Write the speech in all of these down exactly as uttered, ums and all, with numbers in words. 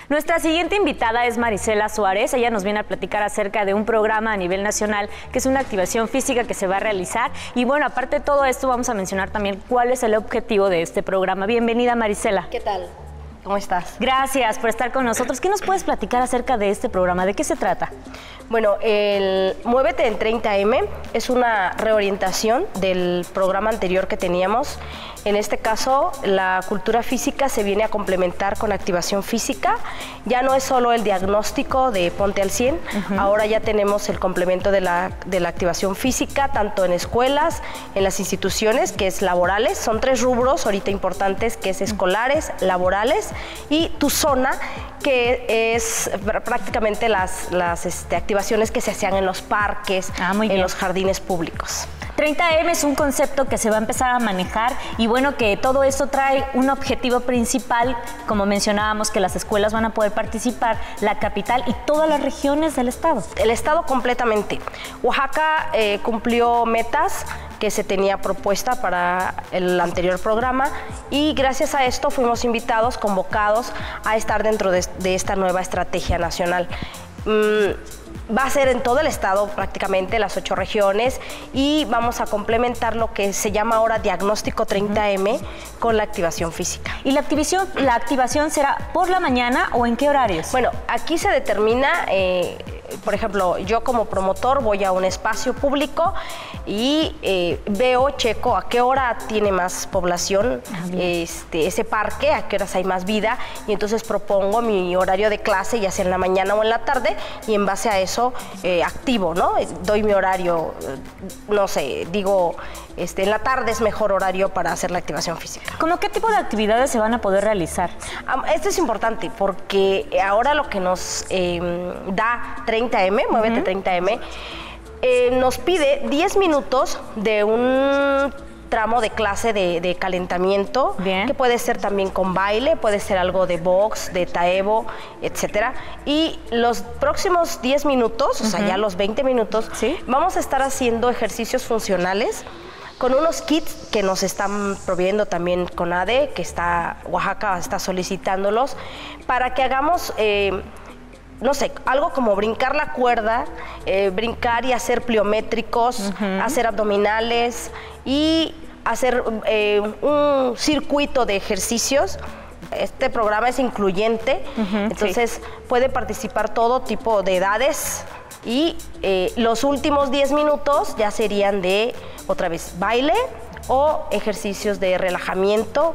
Nuestra siguiente invitada es Marisela Suárez. Ella nos viene a platicar acerca de un programa a nivel nacional que es una activación física que se va a realizar. Y bueno, aparte de todo esto, vamos a mencionar también cuál es el objetivo de este programa. Bienvenida, Marisela. ¿Qué tal? ¿Cómo estás? Gracias por estar con nosotros. ¿Qué nos puedes platicar acerca de este programa? ¿De qué se trata? Bueno, el Muévete en treinta eme es una reorientación del programa anterior que teníamos. En este caso, la cultura física se viene a complementar con activación física. Ya no es solo el diagnóstico de ponte al cien, uh-huh. Ahora ya tenemos el complemento de la, de la activación física, tanto en escuelas, en las instituciones, que es laborales. Son tres rubros ahorita importantes, que es escolares, laborales y tu zona, que es prácticamente las, las este, activaciones que se hacían en los parques, ah, en bien. los jardines públicos. treinta eme es un concepto que se va a empezar a manejar y bueno, que todo esto trae un objetivo principal, como mencionábamos, que las escuelas van a poder participar, la capital y todas las regiones del estado. El estado completamente. Oaxaca eh, cumplió metas que se tenía propuesta para el anterior programa y gracias a esto fuimos invitados, convocados a estar dentro de, de esta nueva estrategia nacional. Mm, Va a ser en todo el estado prácticamente, las ocho regiones, y vamos a complementar lo que se llama ahora diagnóstico treinta eme uh-huh. con la activación física. ¿Y la activación, la activación será por la mañana o en qué horarios? Bueno, aquí se determina, eh, por ejemplo, yo como promotor voy a un espacio público y eh, veo, checo a qué hora tiene más población ah, este, ese parque, a qué horas hay más vida, y entonces propongo mi horario de clase, ya sea en la mañana o en la tarde, y en base a eso Eh, activo, ¿no? Doy mi horario, no sé, digo, este, en la tarde es mejor horario para hacer la activación física. ¿Cómo qué tipo de actividades se van a poder realizar? Um, esto es importante porque ahora lo que nos eh, da treinta eme, Muévete uh-huh. treinta eme, eh, nos pide diez minutos de un tramo de clase de, de calentamiento, Bien. que puede ser también con baile, puede ser algo de box, de taebo, etcétera. Y los próximos diez minutos, uh-huh. o sea, ya los veinte minutos, ¿Sí? vamos a estar haciendo ejercicios funcionales con unos kits que nos están proveyendo también CONADE, que está, Oaxaca está solicitándolos, para que hagamos Eh, no sé, algo como brincar la cuerda, eh, brincar y hacer pliométricos, uh-huh. hacer abdominales y hacer eh, un circuito de ejercicios. Este programa es incluyente, uh-huh, entonces sí. puede participar todo tipo de edades y eh, los últimos diez minutos ya serían de, otra vez, baile o ejercicios de relajamiento,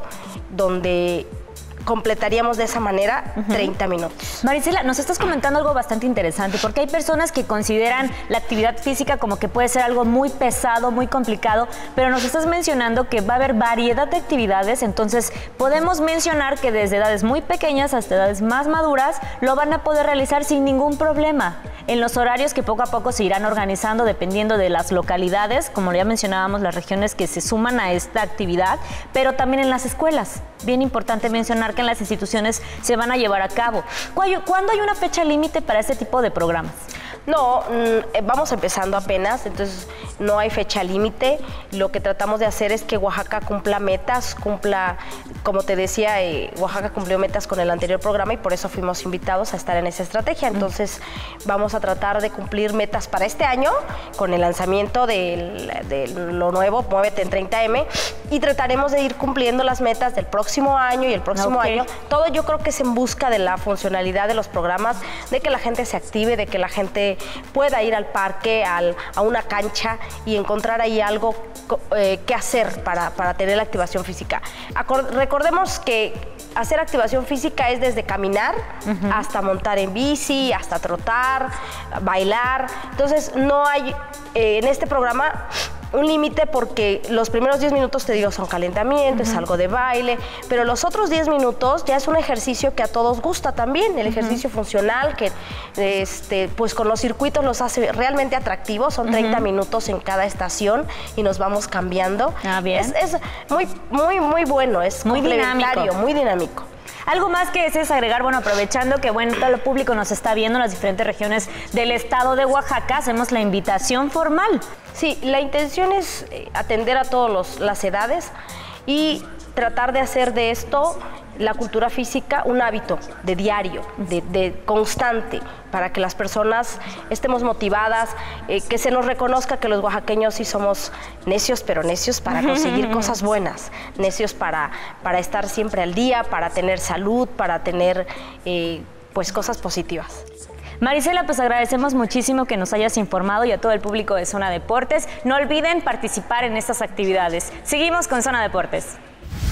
donde completaríamos de esa manera uh-huh. treinta minutos. Marisela, nos estás comentando algo bastante interesante, porque hay personas que consideran la actividad física como que puede ser algo muy pesado, muy complicado, pero nos estás mencionando que va a haber variedad de actividades, entonces podemos mencionar que desde edades muy pequeñas hasta edades más maduras lo van a poder realizar sin ningún problema, en los horarios que poco a poco se irán organizando dependiendo de las localidades, como ya mencionábamos, las regiones que se suman a esta actividad, pero también en las escuelas. Bien importante mencionar que en las instituciones se van a llevar a cabo. ¿Cuándo hay una fecha límite para este tipo de programas? No, vamos empezando apenas, entonces no hay fecha límite. Lo que tratamos de hacer es que Oaxaca cumpla metas, cumpla, como te decía, eh, Oaxaca cumplió metas con el anterior programa y por eso fuimos invitados a estar en esa estrategia. Entonces mm. vamos a tratar de cumplir metas para este año con el lanzamiento de, de lo nuevo, Muévete en treinta eme, y trataremos de ir cumpliendo las metas del próximo año y el próximo okay. año. Todo yo creo que es en busca de la funcionalidad de los programas, de que la gente se active, de que la gente pueda ir al parque, al, a una cancha y encontrar ahí algo eh, que hacer para, para tener la activación física. Acor- recordemos que hacer activación física es desde caminar uh-huh. hasta montar en bici, hasta trotar, bailar. Entonces no hay eh, en este programa un límite porque los primeros diez minutos, te digo, son calentamiento, uh-huh. es algo de baile, pero los otros diez minutos ya es un ejercicio que a todos gusta también, el uh-huh. ejercicio funcional, que este, pues con los circuitos los hace realmente atractivos, son treinta uh-huh. minutos en cada estación y nos vamos cambiando. Ah, bien. Es, es muy, muy, muy bueno, es muy complementario, dinámico. muy dinámico. Algo más que desees agregar, bueno, aprovechando que bueno, todo el público nos está viendo en las diferentes regiones del estado de Oaxaca, hacemos la invitación formal. Sí, la intención es atender a todas las edades y tratar de hacer de esto la cultura física un hábito de diario, de, de constante, para que las personas estemos motivadas, eh, que se nos reconozca que los oaxaqueños sí somos necios, pero necios para conseguir cosas buenas, necios para, para estar siempre al día, para tener salud, para tener eh, pues cosas positivas. Marisela, pues agradecemos muchísimo que nos hayas informado y a todo el público de Zona Deportes. No olviden participar en estas actividades. Seguimos con Zona Deportes.